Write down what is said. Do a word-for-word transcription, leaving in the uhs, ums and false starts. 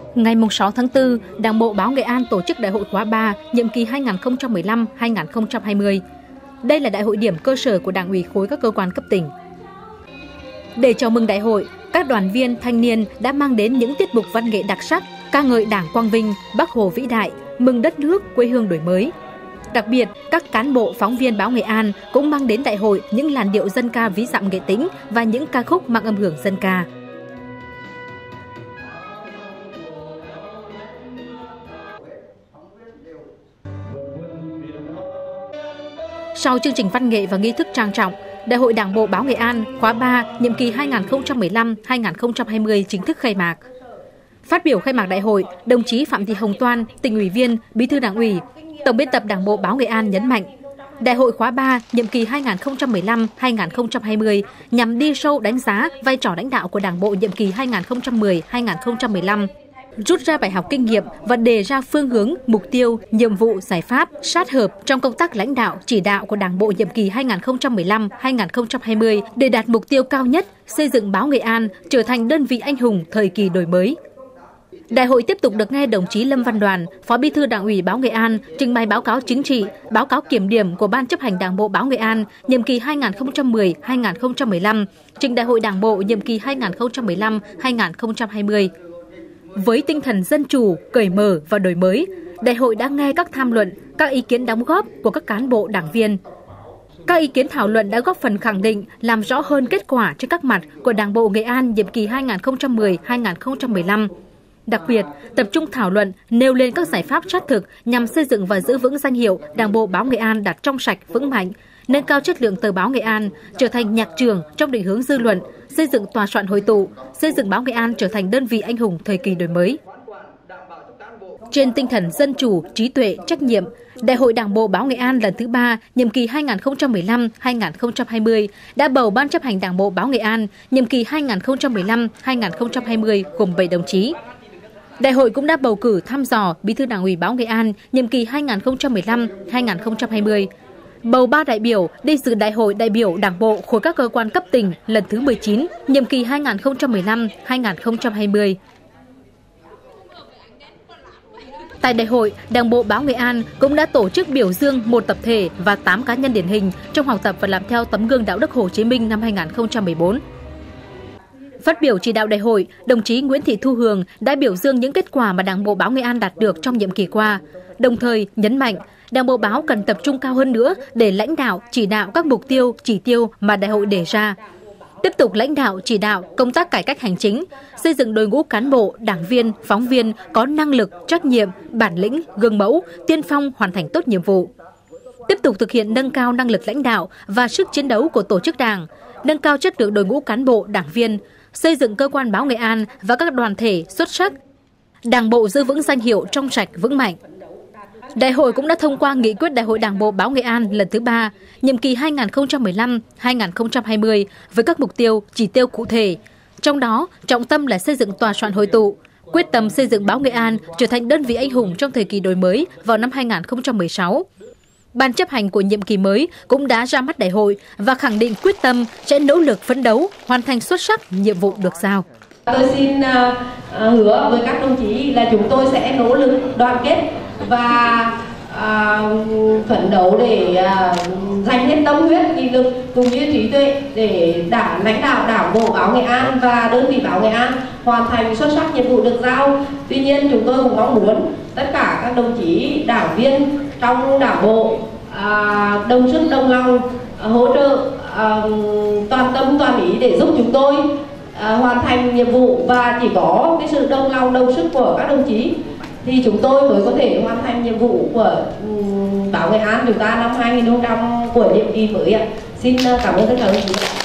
Ngày sáu tháng tư, Đảng bộ báo Nghệ An tổ chức Đại hội khóa ba, nhiệm kỳ hai nghìn không trăm mười lăm đến hai nghìn không trăm hai mươi. Đây là đại hội điểm cơ sở của Đảng ủy khối các cơ quan cấp tỉnh. Để chào mừng đại hội, các đoàn viên thanh niên đã mang đến những tiết mục văn nghệ đặc sắc, ca ngợi Đảng quang vinh, Bác Hồ vĩ đại, mừng đất nước, quê hương đổi mới. Đặc biệt, các cán bộ phóng viên báo Nghệ An cũng mang đến đại hội những làn điệu dân ca ví dặm Nghệ Tĩnh và những ca khúc mang âm hưởng dân ca. Sau chương trình văn nghệ và nghi thức trang trọng, Đại hội Đảng bộ báo Nghệ An khóa ba, nhiệm kỳ hai nghìn không trăm mười lăm đến hai nghìn không trăm hai mươi chính thức khai mạc. Phát biểu khai mạc đại hội, đồng chí Phạm Thị Hồng Toan, tỉnh ủy viên, Bí thư Đảng ủy, Tổng biên tập Đảng bộ báo Nghệ An nhấn mạnh, Đại hội khóa ba, nhiệm kỳ hai nghìn không trăm mười lăm đến hai nghìn không trăm hai mươi nhằm đi sâu đánh giá vai trò lãnh đạo của Đảng bộ nhiệm kỳ hai nghìn không trăm mười đến hai nghìn không trăm mười lăm, rút ra bài học kinh nghiệm và đề ra phương hướng, mục tiêu, nhiệm vụ, giải pháp sát hợp trong công tác lãnh đạo, chỉ đạo của Đảng bộ nhiệm kỳ hai nghìn không trăm mười lăm đến hai nghìn không trăm hai mươi để đạt mục tiêu cao nhất, xây dựng báo Nghệ An trở thành đơn vị anh hùng thời kỳ đổi mới. Đại hội tiếp tục được nghe đồng chí Lâm Văn Đoàn, Phó Bí thư Đảng ủy báo Nghệ An trình bày báo cáo chính trị, báo cáo kiểm điểm của Ban chấp hành Đảng bộ báo Nghệ An nhiệm kỳ hai nghìn không trăm mười đến hai nghìn không trăm mười lăm, trình Đại hội Đảng bộ nhiệm kỳ hai nghìn không trăm mười lăm đến hai nghìn không trăm hai mươi. Với tinh thần dân chủ, cởi mở và đổi mới, đại hội đã nghe các tham luận, các ý kiến đóng góp của các cán bộ đảng viên. Các ý kiến thảo luận đã góp phần khẳng định, làm rõ hơn kết quả trên các mặt của Đảng bộ Nghệ An nhiệm kỳ hai nghìn không trăm mười đến hai nghìn không trăm mười lăm. Đặc biệt, tập trung thảo luận, nêu lên các giải pháp sát thực nhằm xây dựng và giữ vững danh hiệu Đảng bộ báo Nghệ An đạt trong sạch, vững mạnh, nâng cao chất lượng tờ báo Nghệ An, trở thành nhạc trường trong định hướng dư luận, xây dựng tòa soạn hội tụ, xây dựng báo Nghệ An trở thành đơn vị anh hùng thời kỳ đổi mới. Trên tinh thần dân chủ, trí tuệ, trách nhiệm, Đại hội Đảng bộ báo Nghệ An lần thứ ba, nhiệm kỳ hai nghìn không trăm mười lăm đến hai nghìn không trăm hai mươi đã bầu Ban chấp hành Đảng bộ báo Nghệ An nhiệm kỳ hai nghìn không trăm mười lăm đến hai nghìn không trăm hai mươi gồm bảy đồng chí. Đại hội cũng đã bầu cử thăm dò Bí thư Đảng ủy báo Nghệ An nhiệm kỳ hai nghìn không trăm mười lăm đến hai nghìn không trăm hai mươi. Bầu ba đại biểu đi dự Đại hội đại biểu Đảng bộ khối các cơ quan cấp tỉnh lần thứ mười chín, nhiệm kỳ hai nghìn không trăm mười lăm đến hai nghìn không trăm hai mươi. Tại đại hội, Đảng bộ báo Nghệ An cũng đã tổ chức biểu dương một tập thể và tám cá nhân điển hình trong học tập và làm theo tấm gương đạo đức Hồ Chí Minh năm hai nghìn không trăm mười bốn. Phát biểu chỉ đạo đại hội, đồng chí Nguyễn Thị Thu Hường đã biểu dương những kết quả mà Đảng bộ báo Nghệ An đạt được trong nhiệm kỳ qua, đồng thời nhấn mạnh Đảng bộ báo cần tập trung cao hơn nữa để lãnh đạo, chỉ đạo các mục tiêu, chỉ tiêu mà đại hội đề ra. Tiếp tục lãnh đạo, chỉ đạo công tác cải cách hành chính, xây dựng đội ngũ cán bộ, đảng viên, phóng viên có năng lực, trách nhiệm, bản lĩnh, gương mẫu, tiên phong hoàn thành tốt nhiệm vụ. Tiếp tục thực hiện nâng cao năng lực lãnh đạo và sức chiến đấu của tổ chức đảng, nâng cao chất lượng đội ngũ cán bộ, đảng viên, xây dựng cơ quan báo Nghệ An và các đoàn thể xuất sắc. Đảng bộ giữ vững danh hiệu trong sạch, vững mạnh. Đại hội cũng đã thông qua nghị quyết Đại hội Đảng bộ báo Nghệ An lần thứ ba, nhiệm kỳ hai nghìn không trăm mười lăm đến hai nghìn không trăm hai mươi với các mục tiêu, chỉ tiêu cụ thể. Trong đó, trọng tâm là xây dựng tòa soạn hội tụ, quyết tâm xây dựng báo Nghệ An trở thành đơn vị anh hùng trong thời kỳ đổi mới vào năm hai nghìn không trăm mười sáu. Ban chấp hành của nhiệm kỳ mới cũng đã ra mắt đại hội và khẳng định quyết tâm sẽ nỗ lực phấn đấu, hoàn thành xuất sắc nhiệm vụ được giao. Tôi xin uh, hứa với các đồng chí là chúng tôi sẽ nỗ lực đoàn kết và uh, phấn đấu để uh, dành hết tâm huyết, nghị lực cũng như trí tuệ để đảng lãnh đạo Đảng bộ báo Nghệ An và đơn vị báo Nghệ An hoàn thành xuất sắc nhiệm vụ được giao. Tuy nhiên chúng tôi cũng mong muốn tất cả các đồng chí đảng viên trong đảng bộ uh, đồng sức đồng lòng uh, hỗ trợ uh, toàn tâm toàn ý để giúp chúng tôi À, hoàn thành nhiệm vụ, và chỉ có cái sự đồng lòng đồng sức của các đồng chí thì chúng tôi mới có thể hoàn thành nhiệm vụ của um, báo Nghệ An chúng ta năm hai nghìn không trăm của nhiệm kỳ mới ạ. Xin cảm ơn tất cả các đồng chí.